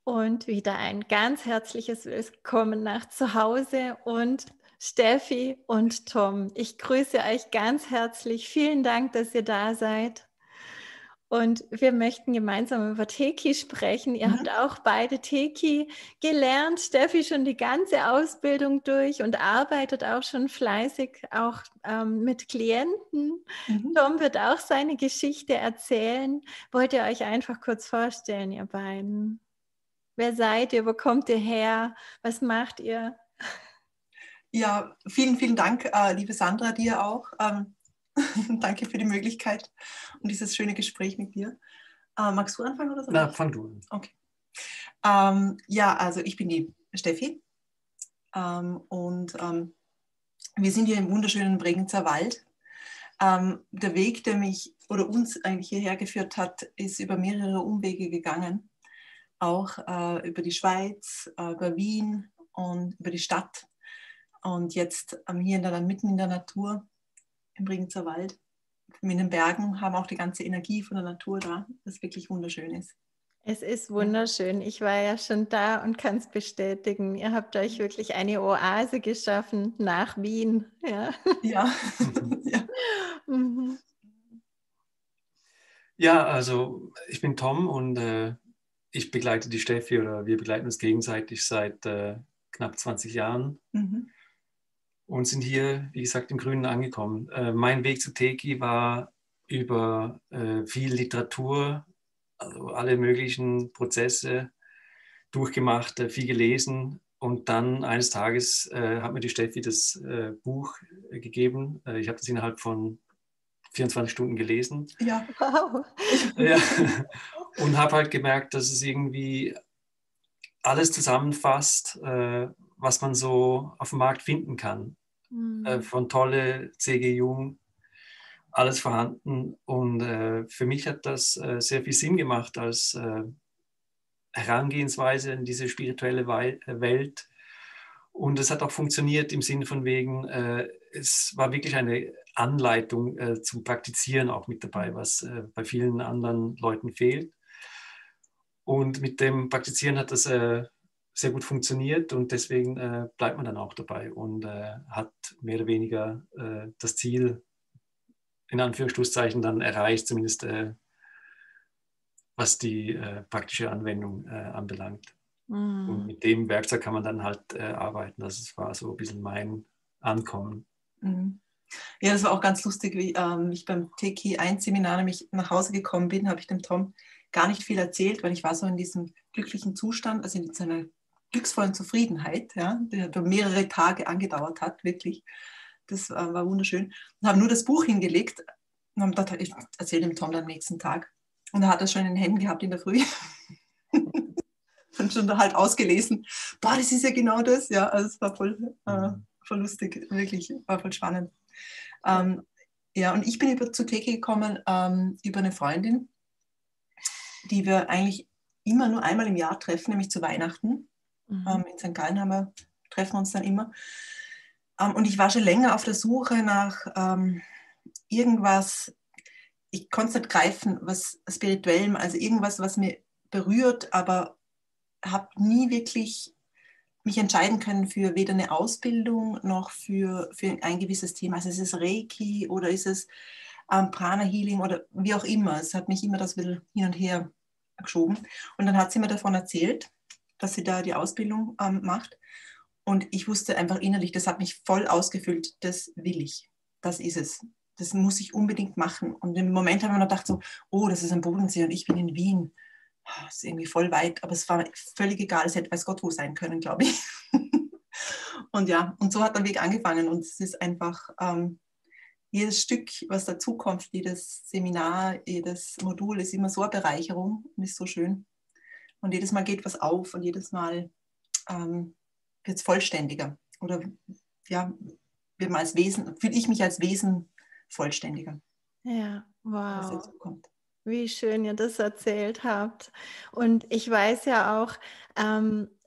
und wieder ein ganz herzliches Willkommen nach zu Hause und Steffi und Tom. Ich grüße euch ganz herzlich. Vielen Dank, dass ihr da seid. Und wir möchten gemeinsam über Teki sprechen. Ihr habt auch beide Teki gelernt. Steffi schon die ganze Ausbildung durch und arbeitet auch schon fleißig auch mit Klienten. Tom wird auch seine Geschichte erzählen. Wollt ihr euch einfach kurz vorstellen, ihr beiden? Wer seid ihr? Wo kommt ihr her? Was macht ihr? Ja, vielen, vielen Dank, liebe Sandra, dir auch. Danke für die Möglichkeit und dieses schöne Gespräch mit dir. Magst du anfangen oder so? Na, fang du an. Okay. Ja, also ich bin die Steffi und wir sind hier im wunderschönen Bregenzer Wald. Der Weg, der mich oder uns eigentlich hierher geführt hat, ist über mehrere Umwege gegangen. Auch über die Schweiz, über Wien und über die Stadt. Und jetzt hier mitten in der Natur, im Bregenzer Wald, in den Bergen, haben auch die ganze Energie von der Natur da, das wirklich wunderschön ist. Es ist wunderschön. Ich war ja schon da und kann es bestätigen. Ihr habt euch wirklich eine Oase geschaffen nach Wien. Ja, ja. Ja. Mhm. Ja, also ich bin Tom und ich begleite die Steffi oder wir begleiten uns gegenseitig seit knapp 20 Jahren und sind hier, wie gesagt, im Grünen angekommen. Mein Weg zu Teki war über viel Literatur, also alle möglichen Prozesse durchgemacht, viel gelesen. Und dann eines Tages hat mir die Steffi das Buch gegeben. Ich habe das innerhalb von 24 Stunden gelesen. Ja. Wow. Ja. Und habe halt gemerkt, dass es irgendwie alles zusammenfasst, was man so auf dem Markt finden kann. Von Tolle, C.G. Jung, alles vorhanden. Und für mich hat das sehr viel Sinn gemacht als Herangehensweise in diese spirituelle Welt. Und es hat auch funktioniert im Sinne von wegen, es war wirklich eine Anleitung zum Praktizieren auch mit dabei, was bei vielen anderen Leuten fehlt. Und mit dem Praktizieren hat das sehr gut funktioniert und deswegen bleibt man dann auch dabei und hat mehr oder weniger das Ziel in Anführungsschlusszeichen dann erreicht, zumindest was die praktische Anwendung anbelangt. Und mit dem Werkzeug kann man dann halt arbeiten. Das war so ein bisschen mein Ankommen. Ja, das war auch ganz lustig, wie ich beim Teki 1 Seminar nämlich nach Hause gekommen bin, habe ich dem Tom gar nicht viel erzählt, weil ich war so in diesem glücklichen Zustand, also in seiner glücksvollen Zufriedenheit, ja, der mehrere Tage angedauert hat, wirklich. Das war wunderschön. Und habe nur das Buch hingelegt und habe gedacht, ich erzähle dem Tom dann am nächsten Tag. Und er hat das schon in den Händen gehabt in der Früh. Und schon halt ausgelesen. Boah, das ist ja genau das. Ja, also es war voll lustig, wirklich, war voll spannend. Ja, und ich bin zu Teki gekommen über eine Freundin, die wir eigentlich immer nur einmal im Jahr treffen, nämlich zu Weihnachten. In St. Gallen treffen wir uns dann immer. Und ich war schon länger auf der Suche nach irgendwas, ich konnte es nicht greifen, was Spirituellem, also irgendwas, was mir berührt, aber habe nie wirklich mich entscheiden können für weder eine Ausbildung noch für ein gewisses Thema. Also ist es Reiki oder ist es Prana Healing oder wie auch immer. Es hat mich immer das ein bisschen hin und her geschoben. Und dann hat sie mir davon erzählt, dass sie da die Ausbildung macht. Und ich wusste einfach innerlich, das hat mich voll ausgefüllt, das will ich. Das ist es. Das muss ich unbedingt machen. Und im Moment habe ich mir gedacht so, oh, das ist am Bodensee und ich bin in Wien. Das ist irgendwie voll weit, aber es war völlig egal. Es hätte weiß Gott wo sein können, glaube ich. Und ja, und so hat der Weg angefangen. Und es ist einfach jedes Stück, was dazukommt, jedes Seminar, jedes Modul ist immer so eine Bereicherung und ist so schön. Und jedes Mal geht was auf und jedes Mal wird es vollständiger. Oder ja, wird man als Wesen, fühle ich mich als Wesen vollständiger. Ja, Was wow. dazu kommt. Wie schön ihr das erzählt habt. Und ich weiß ja auch,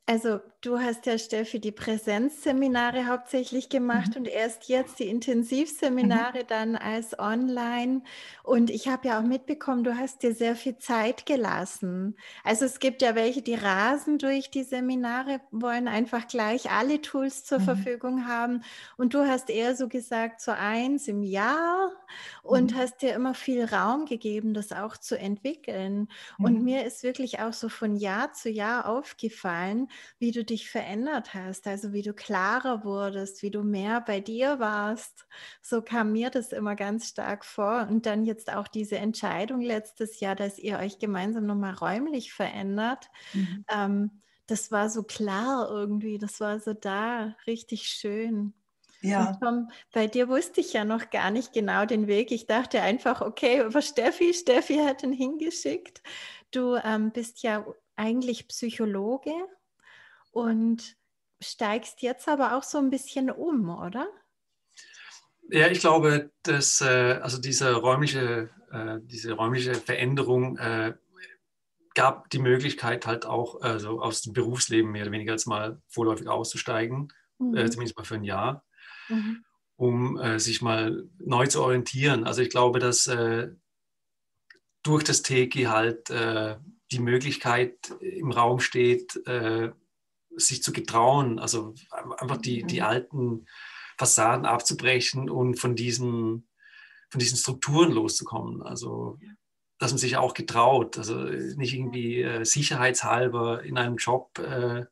Also du hast ja, Steffi, die Präsenzseminare hauptsächlich gemacht und erst jetzt die Intensivseminare dann als online. Und ich habe ja auch mitbekommen, du hast dir sehr viel Zeit gelassen. Also es gibt ja welche, die rasen durch die Seminare, wollen einfach gleich alle Tools zur Verfügung haben. Und du hast eher so gesagt, so 1 im Jahr und hast dir immer viel Raum gegeben, das auch zu entwickeln. Und mir ist wirklich auch so von Jahr zu Jahr aufgefallen, wie du dich verändert hast, also wie du klarer wurdest, wie du mehr bei dir warst. So kam mir das immer ganz stark vor. Und dann jetzt auch diese Entscheidung letztes Jahr, dass ihr euch gemeinsam nochmal räumlich verändert. Das war so klar irgendwie, das war so da, richtig schön. Ja. Und Tom, bei dir wusste ich ja noch gar nicht genau den Weg. Ich dachte einfach, okay, über Steffi hat ihn hingeschickt. Du bist ja eigentlich Psychologe und steigst jetzt aber auch so ein bisschen um, oder? Ja, ich glaube, dass also diese räumliche Veränderung gab die Möglichkeit halt auch also aus dem Berufsleben mehr oder weniger jetzt mal vorläufig auszusteigen, zumindest mal für ein Jahr, um sich mal neu zu orientieren. Also ich glaube, dass durch das Teki halt die Möglichkeit im Raum steht, sich zu getrauen, also einfach die alten Fassaden abzubrechen und von diesen Strukturen loszukommen. Also dass man sich auch getraut, also nicht irgendwie sicherheitshalber in einem Job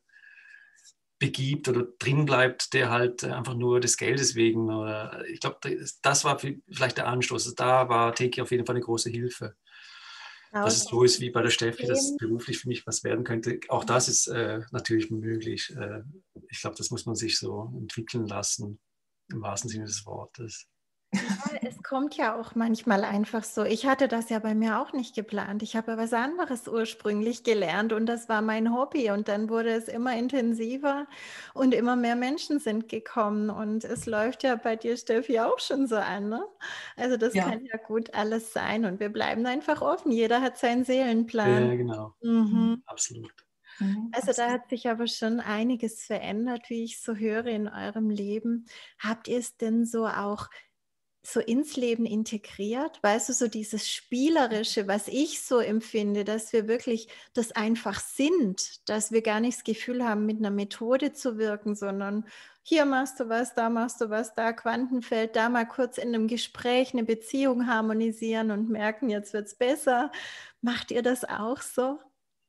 begibt oder drin bleibt, der halt einfach nur des Geldes wegen. Oder ich glaube, das war vielleicht der Anstoß. Also da war Teki auf jeden Fall eine große Hilfe. Dass es so ist wie bei der Steffi, dass beruflich für mich was werden könnte. Auch das ist natürlich möglich. Ich glaube, das muss man sich so entwickeln lassen, im wahrsten Sinne des Wortes. Ja, es kommt ja auch manchmal einfach so. Ich hatte das ja bei mir auch nicht geplant. Ich habe was anderes ursprünglich gelernt und das war mein Hobby. Und dann wurde es immer intensiver und immer mehr Menschen sind gekommen. Und es läuft ja bei dir, Steffi, auch schon so an, ne? Also das kann ja gut alles sein. Und wir bleiben einfach offen. Jeder hat seinen Seelenplan. Ja, genau. Absolut. Also da hat sich aber schon einiges verändert, wie ich so höre in eurem Leben. Habt ihr es denn so auch so ins Leben integriert? Weißt du, so dieses Spielerische, was ich so empfinde, dass wir wirklich das einfach sind, dass wir gar nicht das Gefühl haben, mit einer Methode zu wirken, sondern hier machst du was, da Quantenfeld, da mal kurz in einem Gespräch eine Beziehung harmonisieren und merken, jetzt wird es besser. Macht ihr das auch so?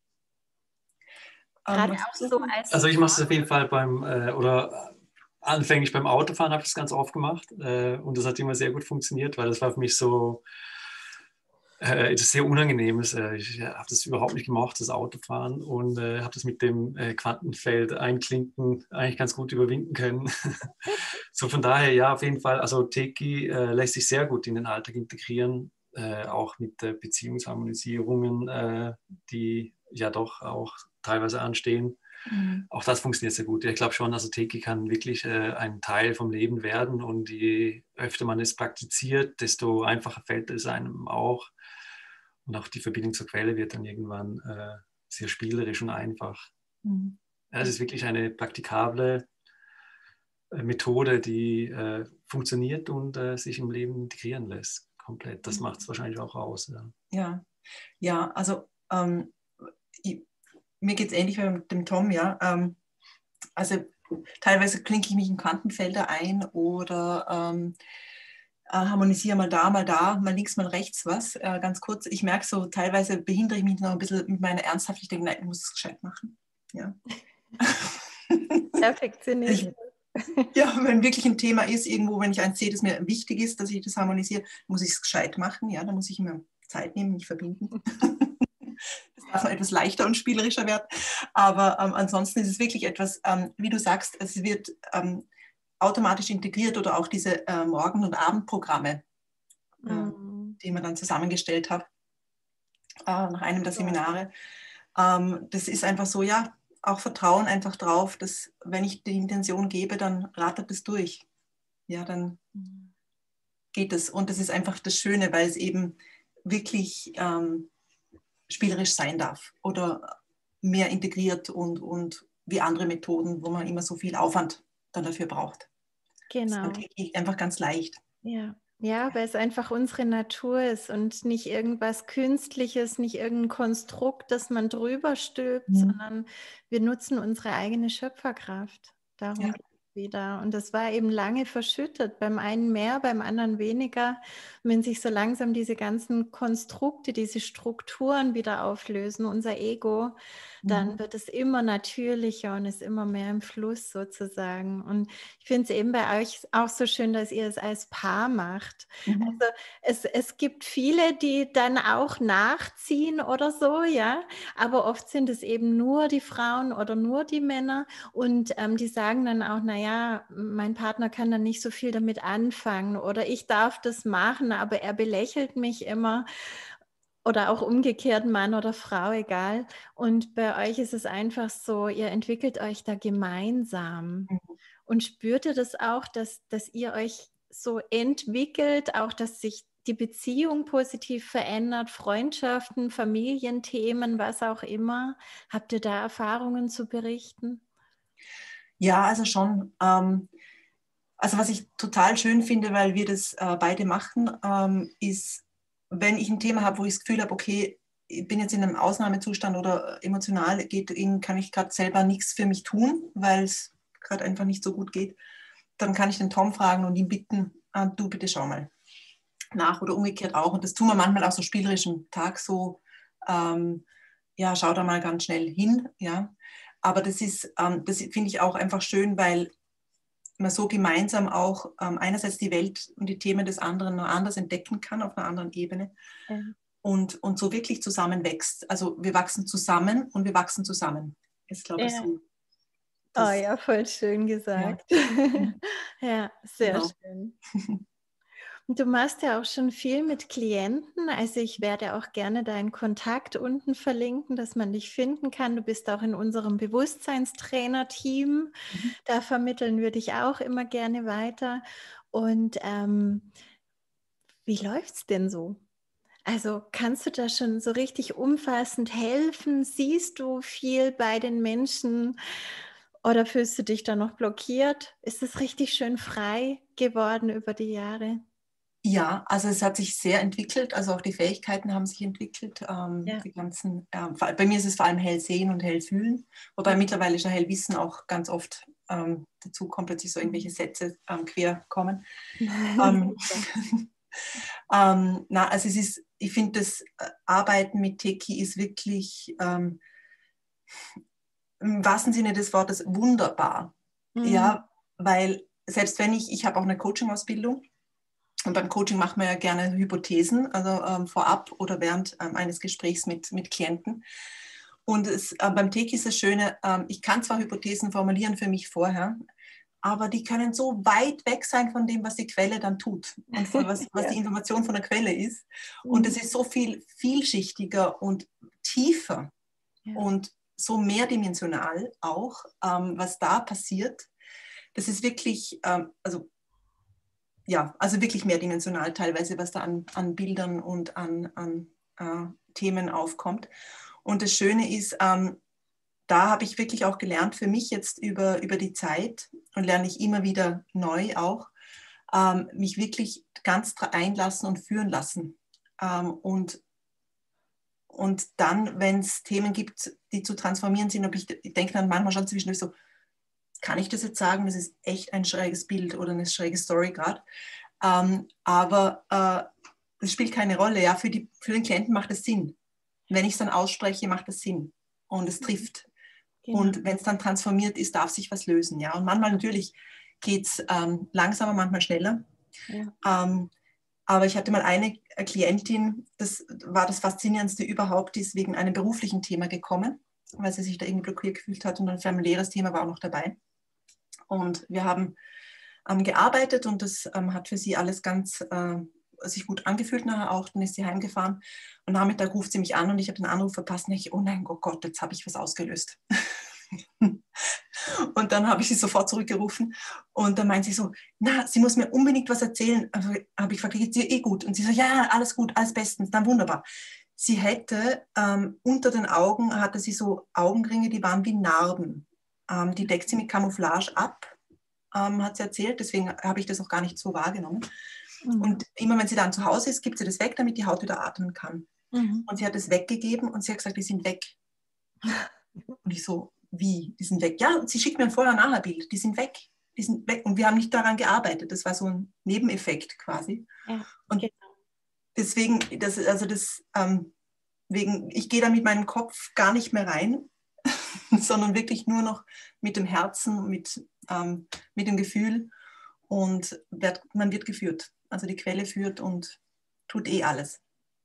Gerade auch so als also ich mache es auf jeden Fall anfänglich beim Autofahren habe ich das ganz oft gemacht und das hat immer sehr gut funktioniert, weil das war für mich so etwas sehr Unangenehmes. Ich habe das überhaupt nicht gemacht, das Autofahren, und habe das mit dem Quantenfeld einklinken eigentlich ganz gut überwinden können. So von daher, ja, auf jeden Fall, also Teki lässt sich sehr gut in den Alltag integrieren, auch mit Beziehungsharmonisierungen, die ja doch auch teilweise anstehen. Auch das funktioniert sehr gut. Ich glaube schon, also Teki kann wirklich ein Teil vom Leben werden, und je öfter man es praktiziert, desto einfacher fällt es einem auch. Und auch die Verbindung zur Quelle wird dann irgendwann sehr spielerisch und einfach. Ja, es ist wirklich eine praktikable Methode, die funktioniert und sich im Leben integrieren lässt. Komplett. Das macht es wahrscheinlich auch aus. Ja, also mir geht es ähnlich wie mit dem Tom, ja. Also teilweise klinke ich mich in Quantenfelder ein oder harmonisiere mal da, mal links, mal rechts was. Ganz kurz, ich merke so, teilweise behindere ich mich noch ein bisschen mit meiner Ernsthaftigkeit. Ich denke, nein, ich muss es gescheit machen. Ja. Perfektionismus. Ja, wenn wirklich ein Thema ist, irgendwo, wenn ich eins sehe, das mir wichtig ist, dass ich das harmonisiere, muss ich es gescheit machen. Ja, da muss ich immer Zeit nehmen, mich verbinden. Das darf noch etwas leichter und spielerischer werden. Aber ansonsten ist es wirklich etwas, wie du sagst, es wird automatisch integriert, oder auch diese Morgen- und Abendprogramme, die man dann zusammengestellt hat nach einem der Seminare. Das ist einfach so, ja, auch Vertrauen einfach drauf, dass wenn ich die Intention gebe, dann rattert es durch. Ja, dann geht es. Und das ist einfach das Schöne, weil es eben wirklich spielerisch sein darf oder mehr integriert und wie andere Methoden, wo man immer so viel Aufwand dann dafür braucht. Genau. Das ist einfach ganz leicht. Ja. Ja, weil es einfach unsere Natur ist und nicht irgendwas Künstliches, nicht irgendein Konstrukt, das man drüber stülpt, sondern wir nutzen unsere eigene Schöpferkraft. Darum geht es wieder. Und das war eben lange verschüttet, beim einen mehr, beim anderen weniger. Und wenn sich so langsam diese ganzen Konstrukte, diese Strukturen wieder auflösen, unser Ego, dann wird es immer natürlicher und ist immer mehr im Fluss sozusagen. Und ich finde es eben bei euch auch so schön, dass ihr es als Paar macht. Also es gibt viele, die dann auch nachziehen oder so, ja, aber oft sind es eben nur die Frauen oder nur die Männer und die sagen dann auch, naja, mein Partner kann dann nicht so viel damit anfangen oder ich darf das machen, aber er belächelt mich immer. Oder auch umgekehrt, Mann oder Frau, egal. Und bei euch ist es einfach so, ihr entwickelt euch da gemeinsam. Und spürt ihr das auch, dass ihr euch so entwickelt, auch dass sich die Beziehung positiv verändert, Freundschaften, Familienthemen, was auch immer? Habt ihr da Erfahrungen zu berichten? Ja, also schon. Also was ich total schön finde, weil wir das beide machen, ist, wenn ich ein Thema habe, wo ich das Gefühl habe, okay, ich bin jetzt in einem Ausnahmezustand oder emotional kann ich gerade selber nichts für mich tun, weil es gerade einfach nicht so gut geht, dann kann ich den Tom fragen und ihn bitten, du bitte schau mal nach oder umgekehrt auch. Und das tun wir manchmal auch so spielerisch am Tag so, ja, schau da mal ganz schnell hin, ja. Aber das finde ich auch einfach schön, weil man so gemeinsam auch einerseits die Welt und die Themen des anderen noch anders entdecken kann, auf einer anderen Ebene und so wirklich zusammen wächst. Also wir wachsen zusammen und wir wachsen zusammen. Ist, glaube ich, so. Oh ja, voll schön gesagt. Ja, ja sehr genau. schön. Du machst ja auch schon viel mit Klienten, also ich werde auch gerne deinen Kontakt unten verlinken, dass man dich finden kann. Du bist auch in unserem Bewusstseinstrainer-Team, da vermitteln wir dich auch immer gerne weiter. Und wie läuft es denn so? Also kannst du da schon so richtig umfassend helfen? Siehst du viel bei den Menschen oder fühlst du dich da noch blockiert? Ist es richtig schön frei geworden über die Jahre? Ja, also es hat sich sehr entwickelt, also auch die Fähigkeiten haben sich entwickelt. Die ganzen, bei mir ist es vor allem Hellsehen und Hellfühlen, wobei mittlerweile schon Hellwissen auch ganz oft dazu kommt, plötzlich so irgendwelche Sätze quer kommen. Also ich finde, das Arbeiten mit Teki ist wirklich im wahrsten Sinne des Wortes wunderbar. Ja, weil selbst wenn ich habe auch eine Coaching-Ausbildung, und beim Coaching macht man ja gerne Hypothesen, also vorab oder während eines Gesprächs mit Klienten. Und beim Teki ist das Schöne, ich kann zwar Hypothesen formulieren für mich vorher, aber die können so weit weg sein von dem, was die Quelle dann tut und was die Information von der Quelle ist. Und es ist so viel vielschichtiger und tiefer und so mehrdimensional auch, was da passiert. Das ist wirklich, also wirklich mehrdimensional teilweise, was da an Bildern und an Themen aufkommt. Und das Schöne ist, da habe ich wirklich auch gelernt, für mich jetzt über die Zeit und lerne ich immer wieder neu auch, mich wirklich ganz einlassen und führen lassen. Und dann, wenn es Themen gibt, die zu transformieren sind, ich denke dann manchmal schon zwischendurch so, kann ich das jetzt sagen? Das ist echt ein schräges Bild oder eine schräge Story gerade. Aber das spielt keine Rolle. Ja, für den Klienten macht es Sinn. Wenn ich es dann ausspreche, macht es Sinn. Und es trifft. Genau. Und wenn es dann transformiert ist, darf sich was lösen. Ja? Und manchmal natürlich geht es langsamer, manchmal schneller. Ja. Aber ich hatte mal eine Klientin, das war das Faszinierendste überhaupt, die ist wegen einem beruflichen Thema gekommen, weil sie sich da irgendwie blockiert gefühlt hat und ein familiäres Thema war auch noch dabei. Und wir haben gearbeitet und das hat für sie alles ganz sich gut angefühlt nachher auch. Dann ist sie heimgefahren und Nachmittag ruft sie mich an und ich habe den Anruf verpasst und ich, oh nein, oh Gott, jetzt habe ich was ausgelöst. Und dann habe ich sie sofort zurückgerufen und dann meint sie so, na, sie muss mir unbedingt was erzählen. Also habe ich gefragt, geht's dir eh gut? Und sie so, ja, alles gut, alles bestens, dann wunderbar. Sie hätte unter den Augen, hatte sie so Augenringe, die waren wie Narben. Die deckt sie mit Camouflage ab, hat sie erzählt. Deswegen habe ich das auch gar nicht so wahrgenommen. Und immer wenn sie dann zu Hause ist, gibt sie das weg, damit die Haut wieder atmen kann. Und sie hat es weggegeben und sie hat gesagt, die sind weg. Und ich so, wie? Die sind weg? Ja, und sie schickt mir ein Vorher-Nachher-Bild. Die sind weg. Die sind weg. Und wir haben nicht daran gearbeitet. Das war so ein Nebeneffekt quasi. Ja, und genau. Deswegen, ich gehe da mit meinem Kopf gar nicht mehr rein, sondern wirklich nur noch mit dem Herzen, mit dem Gefühl. Und man wird geführt. Also die Quelle führt und tut alles.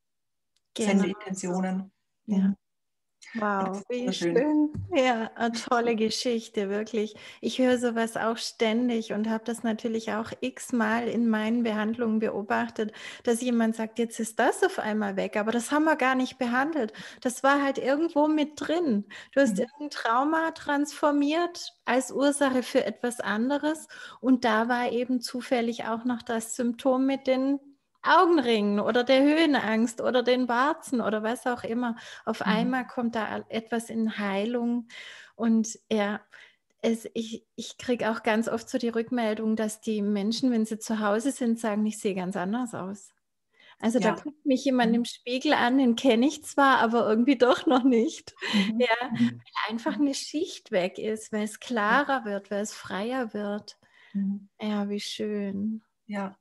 Seine Intentionen. So. Ja. Wow, wie schön. Ja, eine tolle Geschichte, wirklich. Ich höre sowas auch ständig und habe das natürlich auch x-mal in meinen Behandlungen beobachtet, dass jemand sagt, jetzt ist das auf einmal weg, aber das haben wir gar nicht behandelt. Das war halt irgendwo mit drin. Du hast irgendein Trauma transformiert als Ursache für etwas anderes und da war eben zufällig auch noch das Symptom mit den Augenringen oder der Höhenangst oder den Warzen oder was auch immer. Auf einmal kommt da etwas in Heilung und ja, ich kriege auch ganz oft so die Rückmeldung, dass die Menschen, wenn sie zu Hause sind, sagen, ich sehe ganz anders aus. Also da guckt mich jemand im Spiegel an, den kenne ich zwar, aber irgendwie doch noch nicht. Ja, weil einfach eine Schicht weg ist, weil es klarer wird, weil es freier wird. Ja, wie schön. Ja.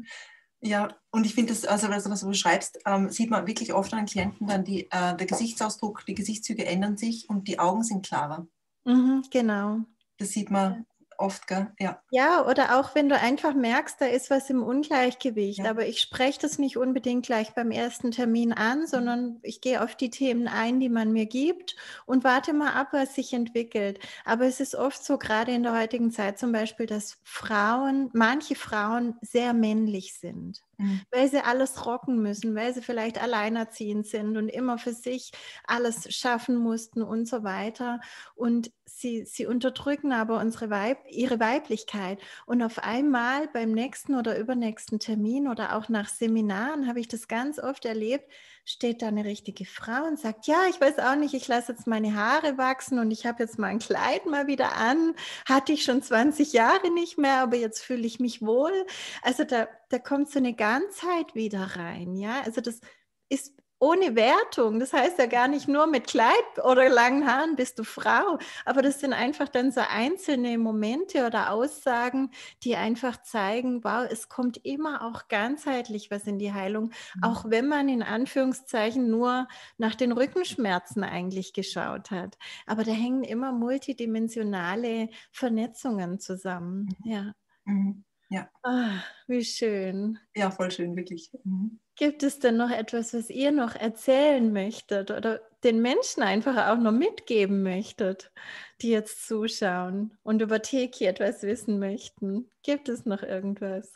Ja, und ich finde das, also was du beschreibst, sieht man wirklich oft an Klienten dann, der Gesichtsausdruck, die Gesichtszüge ändern sich und die Augen sind klarer. Genau. Das sieht man oft, gell? Ja. Ja, oder auch wenn du einfach merkst, da ist was im Ungleichgewicht, aber ich spreche das nicht unbedingt gleich beim ersten Termin an, sondern ich gehe auf die Themen ein, die man mir gibt und warte mal ab, was sich entwickelt. Aber es ist oft so, gerade in der heutigen Zeit zum Beispiel, dass manche Frauen sehr männlich sind, weil sie alles rocken müssen, weil sie vielleicht alleinerziehend sind und immer für sich alles schaffen mussten und so weiter. Und sie unterdrücken aber ihre Weiblichkeit. Und auf einmal beim nächsten oder übernächsten Termin oder auch nach Seminaren habe ich das ganz oft erlebt, steht da eine richtige Frau und sagt, ja, ich weiß auch nicht, ich lasse jetzt meine Haare wachsen und ich habe jetzt mein Kleid mal wieder an. Hatte ich schon 20 Jahre nicht mehr, aber jetzt fühle ich mich wohl. Also da kommt so eine Ganzheit wieder rein. Ja, also das ist ohne Wertung. Das heißt ja gar nicht nur mit Kleid oder langen Haaren bist du Frau, aber das sind einfach dann so einzelne Momente oder Aussagen, die einfach zeigen, wow, es kommt immer auch ganzheitlich was in die Heilung, auch wenn man in Anführungszeichen nur nach den Rückenschmerzen eigentlich geschaut hat. Aber da hängen immer multidimensionale Vernetzungen zusammen. Ja. Ja. Ah, wie schön. Ja, voll schön, wirklich. Gibt es denn noch etwas, was ihr noch erzählen möchtet oder den Menschen einfach auch noch mitgeben möchtet, die jetzt zuschauen und über Teki etwas wissen möchten? Gibt es noch irgendwas?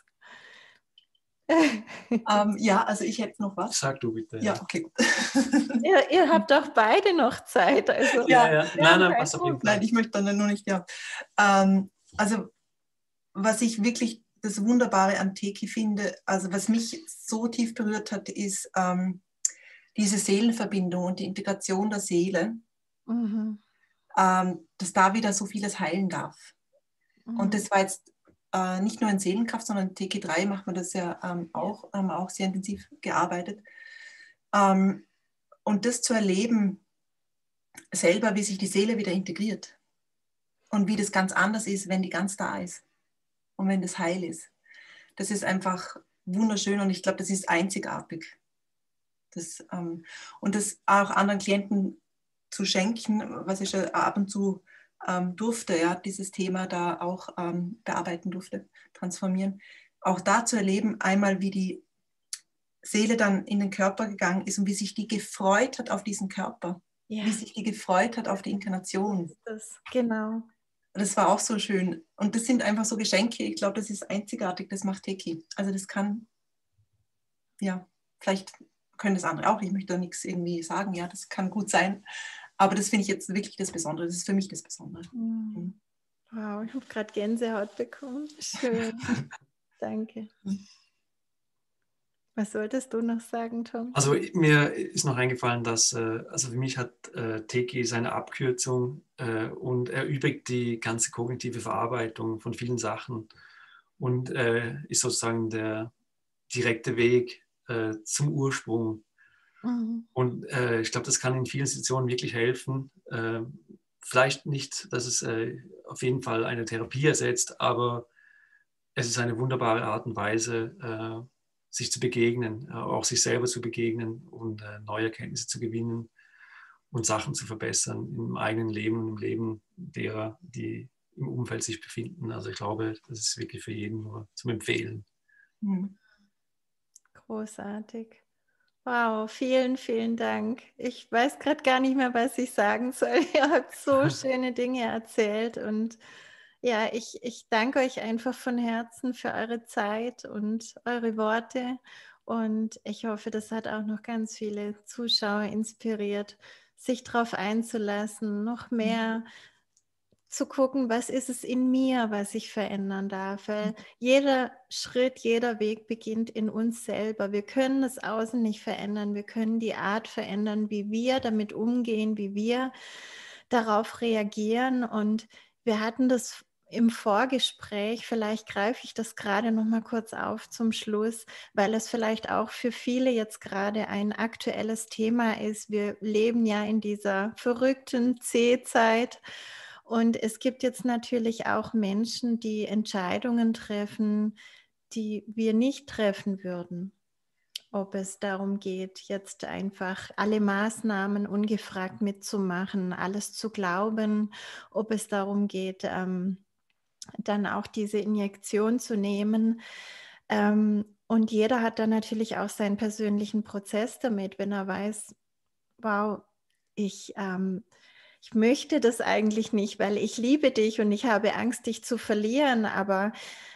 Ja, also ich hätte noch was. Sag du bitte. Ja, okay. Ihr habt doch beide noch Zeit. Also. Ja. Nein, passt auf jeden Fall. Nein, ich möchte dann nur nicht, ja. Also was ich wirklich das Wunderbare an Teki finde, also was mich so tief berührt hat, ist diese Seelenverbindung und die Integration der Seele, dass da wieder so vieles heilen darf. Und das war jetzt nicht nur in Seelenkraft, sondern in Teki 3 macht man das ja auch, haben wir auch sehr intensiv gearbeitet. Und das zu erleben, selber, wie sich die Seele wieder integriert und wie das ganz anders ist, wenn die ganz da ist. Und wenn das heil ist. Das ist einfach wunderschön und ich glaube, das ist einzigartig. Und das auch anderen Klienten zu schenken, was ich schon ab und zu durfte, ja, dieses Thema da auch bearbeiten durfte, transformieren. Auch da zu erleben, einmal wie die Seele dann in den Körper gegangen ist und wie sich die gefreut hat auf diesen Körper. Ja. Wie sich die gefreut hat auf die Inkarnation. Genau. Das war auch so schön. Und das sind einfach so Geschenke. Ich glaube, das ist einzigartig. Das macht Teki. Also das kann, ja, vielleicht können das andere auch. Ich möchte da nichts irgendwie sagen. Ja, das kann gut sein. Aber das finde ich jetzt wirklich das Besondere. Das ist für mich das Besondere. Wow, ich habe gerade Gänsehaut bekommen. Schön. Danke. Was solltest du noch sagen, Tom? Also mir ist noch eingefallen, dass, also für mich hat Teki seine Abkürzung und erübrigt die ganze kognitive Verarbeitung von vielen Sachen und ist sozusagen der direkte Weg zum Ursprung. Mhm. Und ich glaube, das kann in vielen Situationen wirklich helfen. Vielleicht nicht, dass es auf jeden Fall eine Therapie ersetzt, aber es ist eine wunderbare Art und Weise, sich zu begegnen, auch sich selber zu begegnen und neue Erkenntnisse zu gewinnen und Sachen zu verbessern im eigenen Leben und im Leben derer, die im Umfeld sich befinden. Also ich glaube, das ist wirklich für jeden nur zum Empfehlen. Großartig. Wow, vielen, vielen Dank. Ich weiß gerade gar nicht mehr, was ich sagen soll. Ihr habt so schöne Dinge erzählt und ja, ich danke euch einfach von Herzen für eure Zeit und eure Worte und ich hoffe, das hat auch noch ganz viele Zuschauer inspiriert, sich darauf einzulassen, noch mehr zu gucken, was ist es in mir, was ich verändern darf. Weil jeder Schritt, jeder Weg beginnt in uns selber. Wir können das Außen nicht verändern. Wir können die Art verändern, wie wir damit umgehen, wie wir darauf reagieren. Und wir hatten das im Vorgespräch, vielleicht greife ich das gerade noch mal kurz auf zum Schluss, weil es vielleicht auch für viele jetzt gerade ein aktuelles Thema ist. Wir leben ja in dieser verrückten C-Zeit. Und es gibt jetzt natürlich auch Menschen, die Entscheidungen treffen, die wir nicht treffen würden. Ob es darum geht, jetzt einfach alle Maßnahmen ungefragt mitzumachen, alles zu glauben, ob es darum geht, dann auch diese Injektion zu nehmen. Und jeder hat dann natürlich auch seinen persönlichen Prozess damit, wenn er weiß, wow, ich möchte das eigentlich nicht, weil ich liebe dich und ich habe Angst, dich zu verlieren. Aber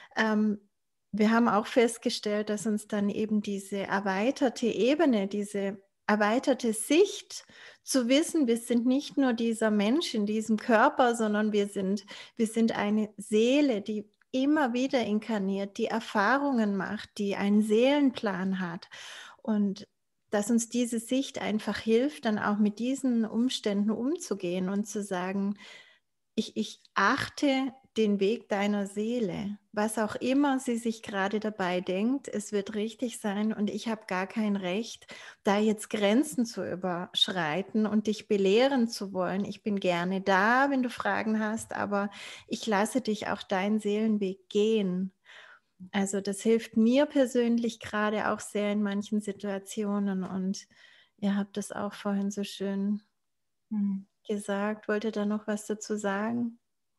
wir haben auch festgestellt, dass uns dann eben diese erweiterte Ebene, diese erweiterte Sicht zu wissen, wir sind nicht nur dieser Mensch in diesem Körper, sondern wir sind eine Seele, die immer wieder inkarniert, die Erfahrungen macht, die einen Seelenplan hat. Und dass uns diese Sicht einfach hilft, dann auch mit diesen Umständen umzugehen und zu sagen, ich achte den Weg deiner Seele, was auch immer sie sich gerade dabei denkt, es wird richtig sein und ich habe gar kein Recht, da jetzt Grenzen zu überschreiten und dich belehren zu wollen. Ich bin gerne da, wenn du Fragen hast, aber ich lasse dich auch deinen Seelenweg gehen. Also das hilft mir persönlich gerade auch sehr in manchen Situationen und ihr habt das auch vorhin so schön gesagt. Wollt ihr da noch was dazu sagen?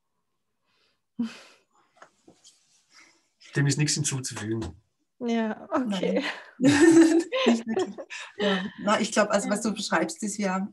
Dem ist nichts hinzuzufügen. Ja, okay. Nicht wirklich. Ja. Na, ich glaube, also was du beschreibst, ist ja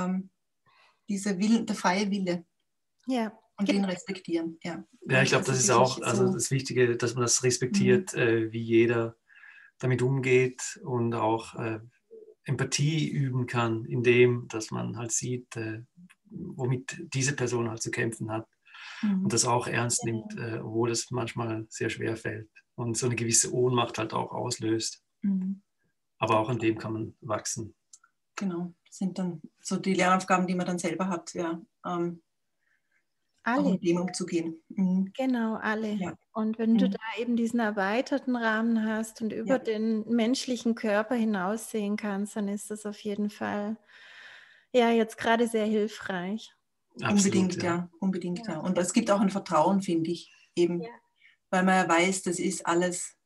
der freie Wille. Ja. Und den respektieren, ja. Ja, ich glaube, das ist auch also das Wichtige, dass man das respektiert, wie jeder damit umgeht und auch Empathie üben kann, indem, dass man halt sieht, womit diese Person halt zu kämpfen hat und das auch ernst nimmt, obwohl es manchmal sehr schwer fällt und so eine gewisse Ohnmacht halt auch auslöst. Aber auch an dem kann man wachsen. Genau, das sind dann so die Lernaufgaben, die man dann selber hat, ja. Alle. Auch mit dem umzugehen. Genau, alle. Ja. Und wenn du da eben diesen erweiterten Rahmen hast und über den menschlichen Körper hinaussehen kannst, dann ist das auf jeden Fall ja jetzt gerade sehr hilfreich. Absolut, unbedingt, ja. Und es gibt auch ein Vertrauen, finde ich, eben, weil man ja weiß, das ist alles,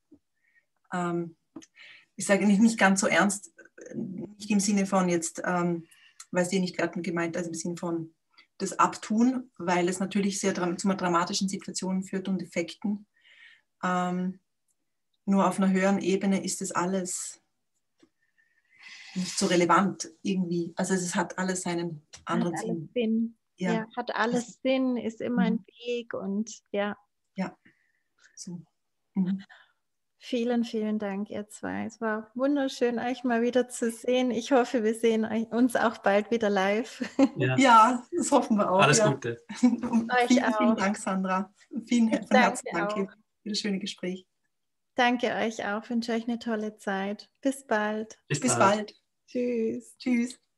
ich sage nicht ganz so ernst, nicht im Sinne von jetzt, weiß ich nicht gerade gemeint, also im Sinne von das Abtun, weil es natürlich sehr zu dramatischen Situationen führt und Effekten. Nur auf einer höheren Ebene ist das alles nicht so relevant irgendwie. Also es hat alles seinen anderen Sinn. Ja, hat alles Sinn, ist immer ein Weg und ja. Ja, so. Vielen, vielen Dank, ihr zwei. Es war wunderschön, euch mal wieder zu sehen. Ich hoffe, wir sehen uns auch bald wieder live. Ja, das hoffen wir auch. Alles Gute. Vielen Dank, Sandra. Vielen Herzen danke für das schöne Gespräch. danke euch auch, wünsche euch eine tolle Zeit. Bis bald. Bis bald. Tschüss. Tschüss.